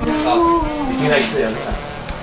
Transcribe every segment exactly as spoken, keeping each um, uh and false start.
好，你听了一次，两次。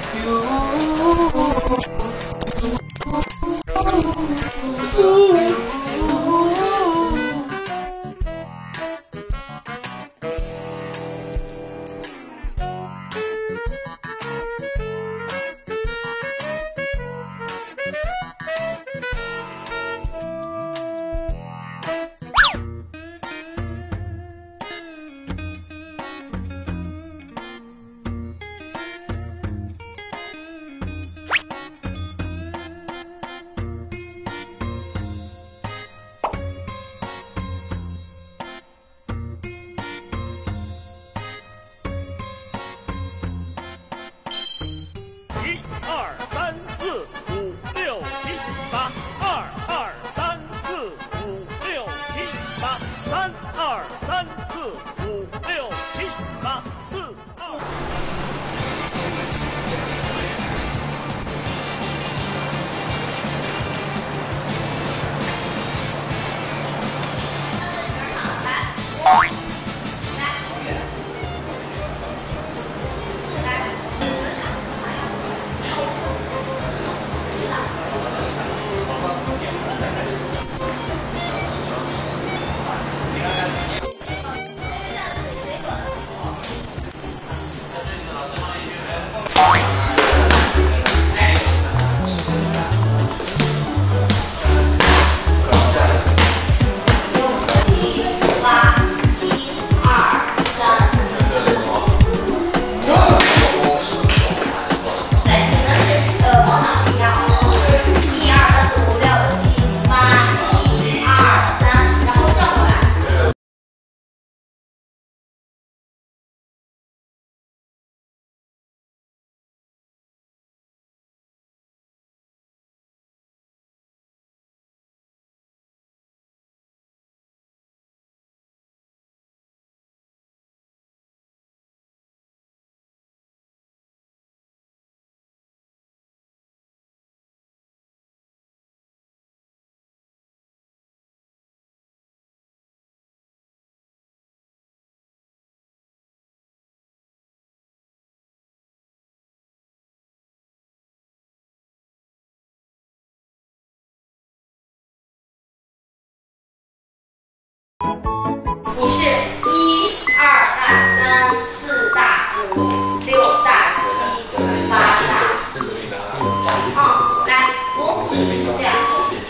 你是一二大三四大五六大七八大，嗯，来五这样，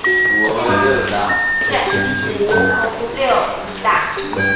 对，五六大。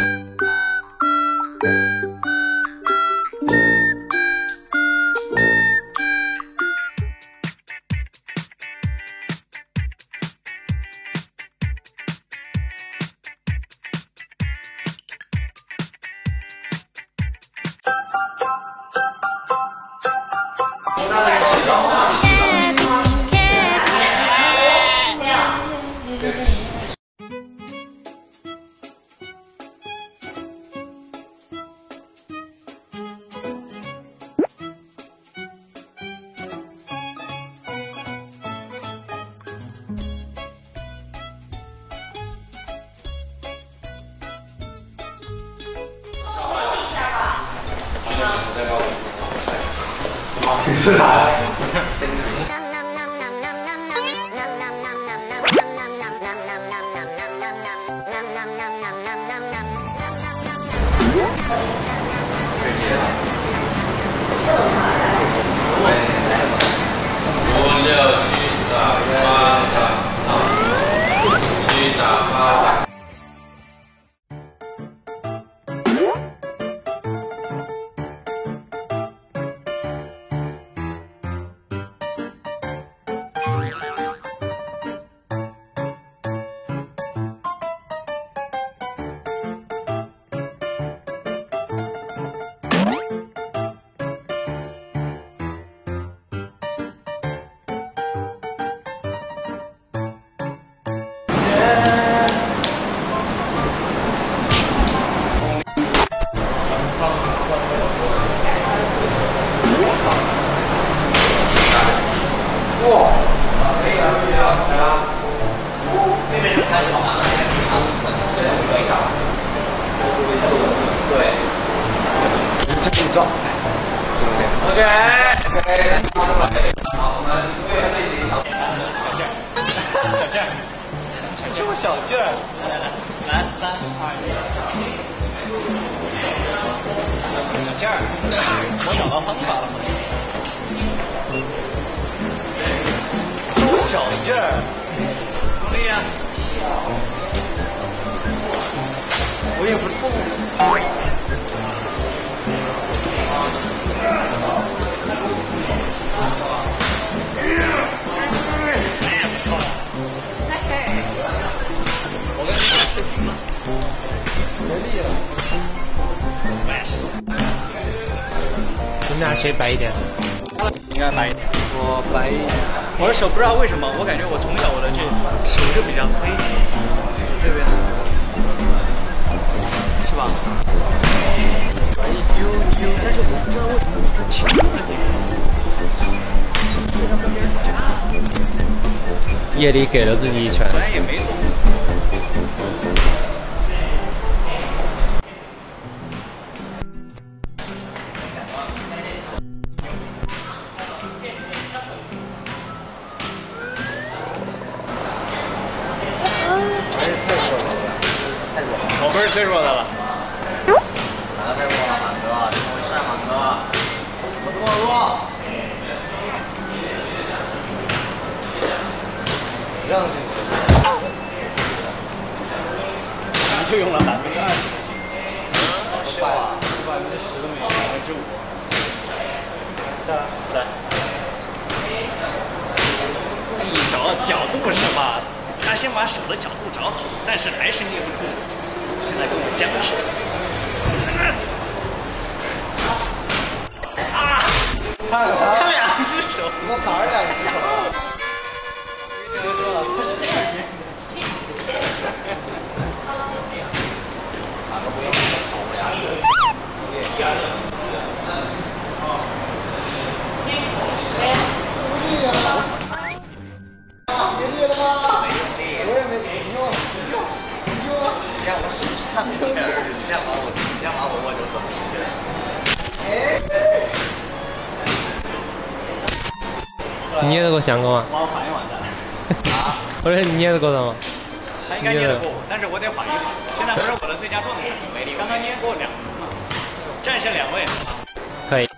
你是哪呀？ 五六七打八打，七打八打。 OK。OK。好，我们为了队形小劲儿，小劲儿，这么小劲儿，来来来，来三二一，小劲儿，我找到方法了。这么小劲儿，用力啊！我也不痛。我跟你们视频了，学力了。 你们俩谁白一点？ 应该白一点。我白一点。我的手不知道为什么，我感觉我从小我的这手就比较黑，对不对？是吧？白一丢丢，但是我不知道为什么它轻了点。 夜里给了自己一拳。 本来也没动。我不是最弱的了。哪个最弱了，满哥？怎么回事，满哥？我这么弱？让进去。你就用了百分之二十的劲，是吧？百分之十都没有，百分之五。三。你找角度是吧？他先把手的角度找好，但是还是捏不住。现在跟我僵持。啊！他他两只手，我哪儿两只手？我跟你们说了，他是这样捏。哪个不用手呀？一二三。给力了吗？没用力，我也没用，用用，你这样我使不上劲儿，你这样把我，你这样把我我就怎么使劲儿？ 你捏得过翔哥吗？ 把我反应完蛋了。啊？ 我说你捏得过他吗？ 他应该捏得过我，但是我得缓一缓。现在不是我的最佳状态，刚刚捏过两轮嘛，战胜两位。 可以。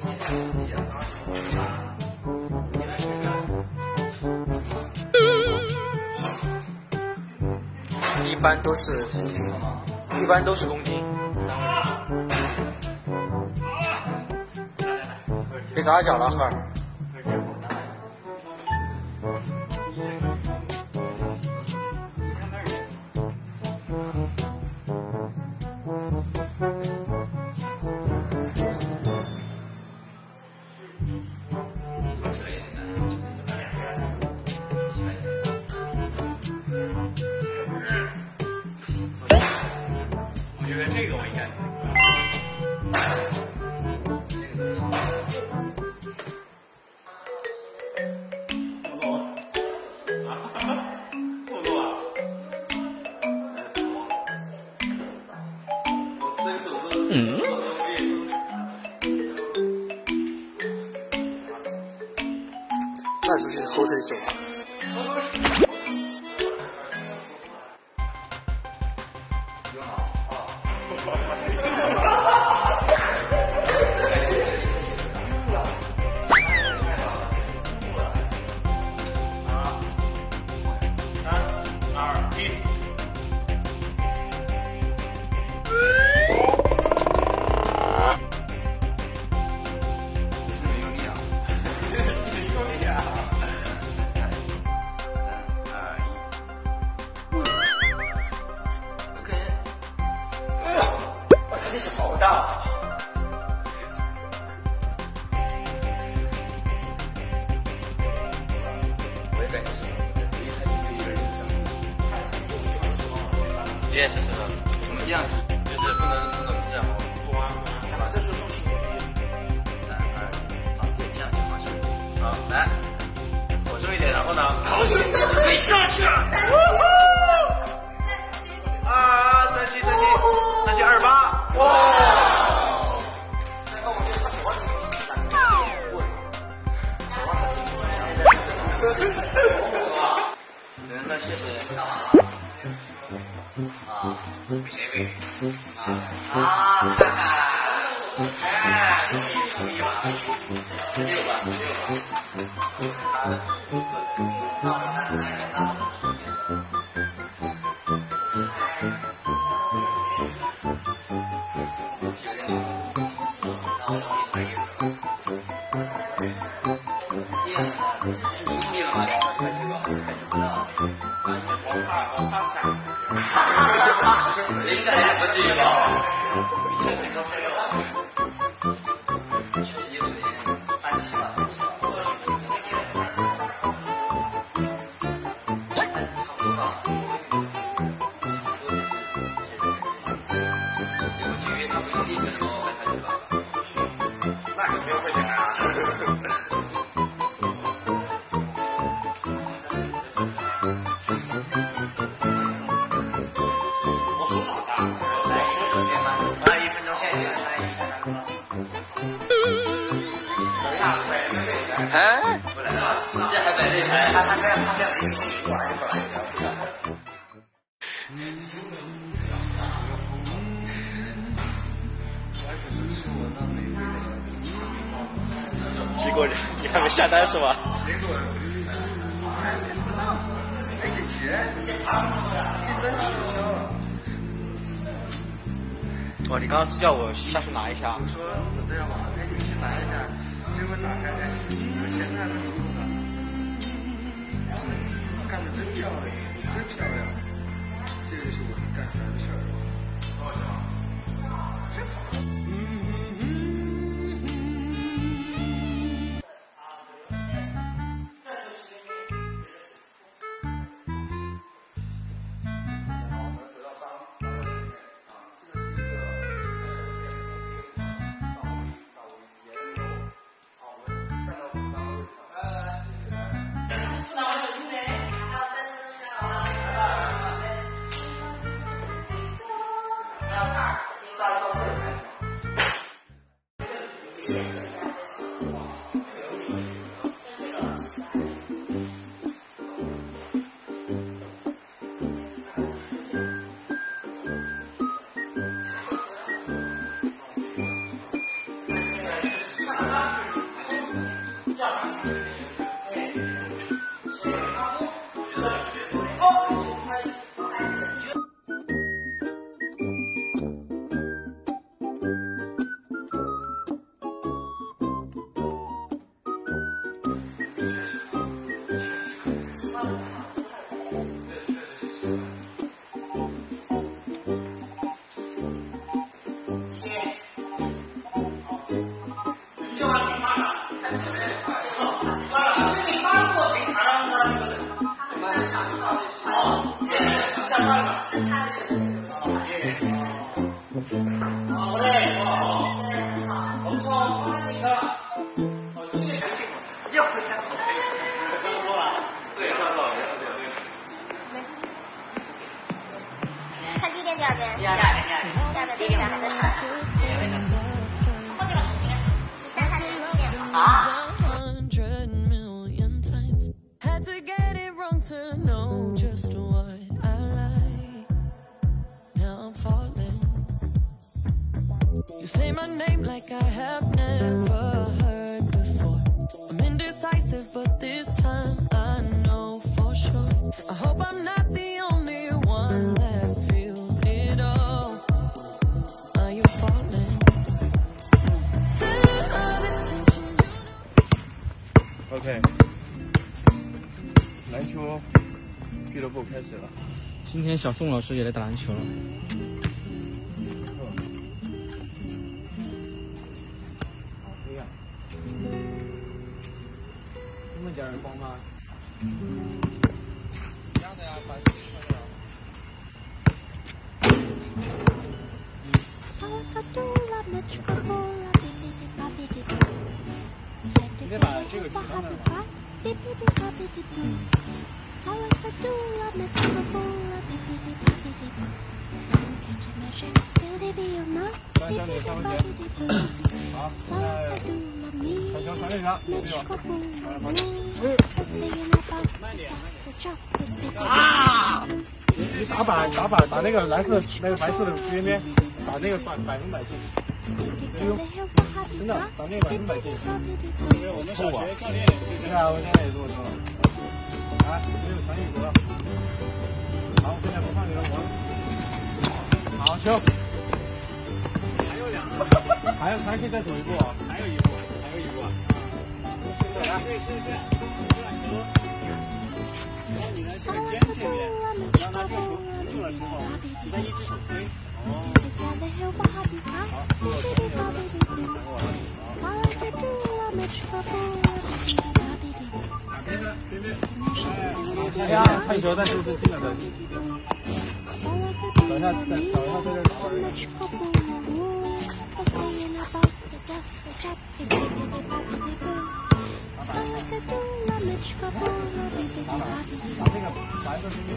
一般都是，一般都是公斤。别砸脚了，孩儿。 我觉得这个我应该可以。 嗯。那就是口水手啊。 你也是是的，我们这样子就是不能不能这样哦。不啊不啊，把这书送进去。三二一，好，对，这样就好使。好，来，火重一点，然后呢？好水，可以上去了。啊，三七三七三七二八，哇！那我就他喜欢你一起打这个棍，喜欢他一起玩。只能说谢谢。干嘛？啊，谁没？啊，哈哈！哎，注意注意吧，六吧六吧。那我们看看那个。谁想也不至于吧？你现在刚才了，确实有点安心了。但是差不多吧，差不多就是有几个月他不用力的时候再开始吧。那肯定会的啊。哎，不来了，这还摆擂台，他他这样他这样没送你过来就过来。 结果你还没下单是吧？ 结果没给钱，订单取消了。 哦，你刚刚是叫我下去拿一下。 我说我这样吧，哎，你去拿一下。结果打开，哎，有钱还没有呢。干得真漂亮，真漂亮。这个就是我能干出来的事儿。多少钱啊？真好。 要你发过给查到他那个，哦，是这样的。好嘞，好，엄청빠르니까 어谢谢又回来了，不用说了，这也算多少钱？ 看第一遍，第二遍。 第二遍，第二遍， 第二遍，第一遍还在传。后面老师应该是三看第一遍吧。啊。 Had to get it wrong to know just what I like. Now I'm falling. You say my name like I have never heard before. I'm indecisive, but this time I know for sure. I hope I'm not the only one that feels it all. Are you falling? Center of attention. OK， 篮球俱乐部开始了。 今天小宋老师也来打篮球了。 好黑呀！这么点儿光吗？一样的呀，白色的。你得把这个举上来吗？三小女三分钱。好，现在传球传这条，对吧？好了，好了。慢点，啊！你打板打板把那个蓝色那个白色的边边，把那个百百分百进。哎呦，真的把那个百分百进。因为我们小学教练，对啊，我现在也这么说。来，没有传球了。好，现在不放你了，我。好球。还有两个，还有还可以再走一步啊，还有一步，还有一步啊。来，对，是这样，这样球，然后你呢这个肩这边，让他这个球扶住了之后，你再一只手推。哦。好，我从你的传过来。好。边边边边，哎呀，看球，但是是进了的。等一下，等等一下，这边打人。把那个白色边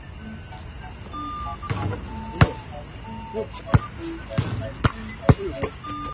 我